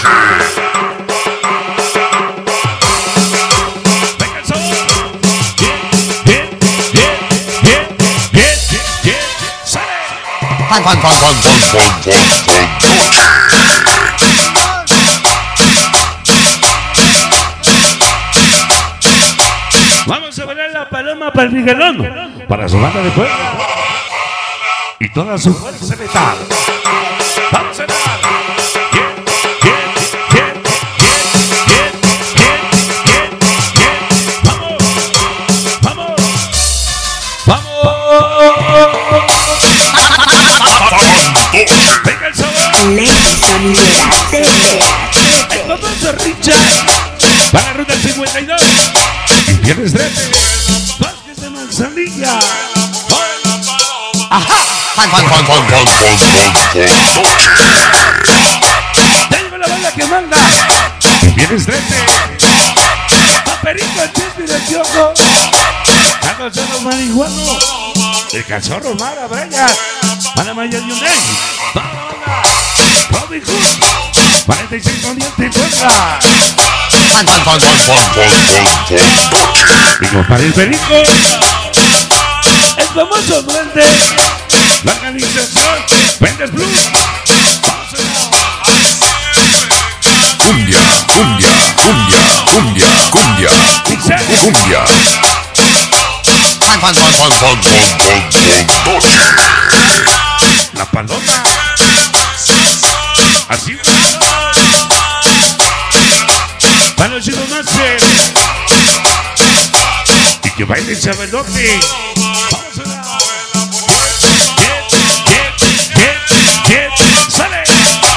Venga el sabor. Bien. Sale. Vamos a bailar la paloma para el Miguelón, para su banda de Puebla y toda su fuerza metal. Vamos a bailar. Venga el sabor. El famoso Richard para la ruta 52. Tienes 13. Vázquez de Manzanilla. Ajá. Tengo la bala que manda. Tienes 13. Paperico, el chisme del Kiojo. Carlos de los marihuanos. El cachorro Mara Braya. Panamaya de Hyundai. Robin Hood. 46 con diente y fuerza. Digo para el perico. El famoso duende. La organización Vendes Blues. Cumbia. La paloma. Así. Para los chicos más y que bailen sabelote. Vamos a ver. Sale.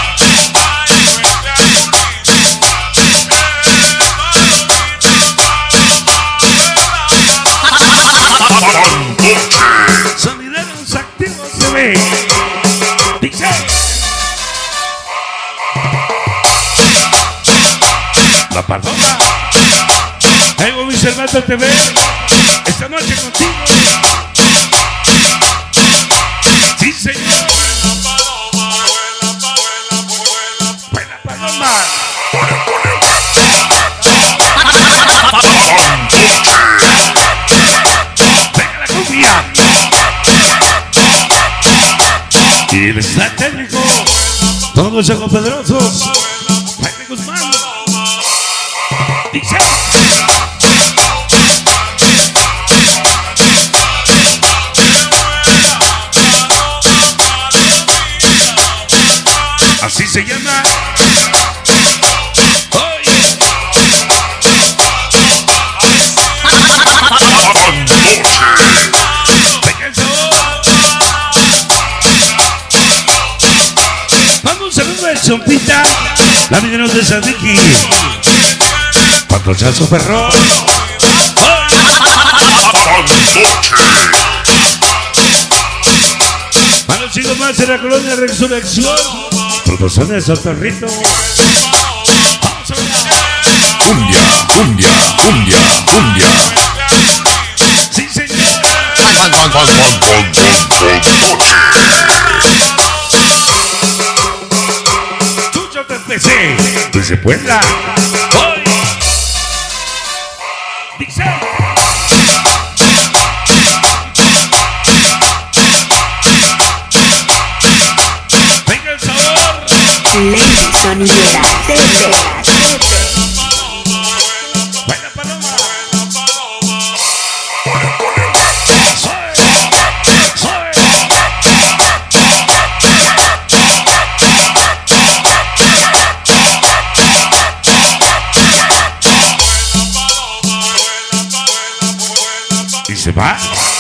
Sonideros activos se ve. Dice. La paloma. Tengo mi Cervato TV. Esta noche contigo. Sí, señor. Buena paloma. Venga la cumbia. Y el está técnico. Todos los ojos poderosos. Jaime Guzmán. Dice. Así se llama. Hoy. Venga el sabor. Vamos a saludo de Chompita. La Miguelón de San Vicky. Pantallazo perro. Para los chicos más de la colonia Resurreccion. Producciones Sotorrito. Vamos a ver. Cumbia. Sí, señor. Chucho te empecé. Desde Puebla. Hoy. Dice. Venga el sabor. Buena paloma. Y se va.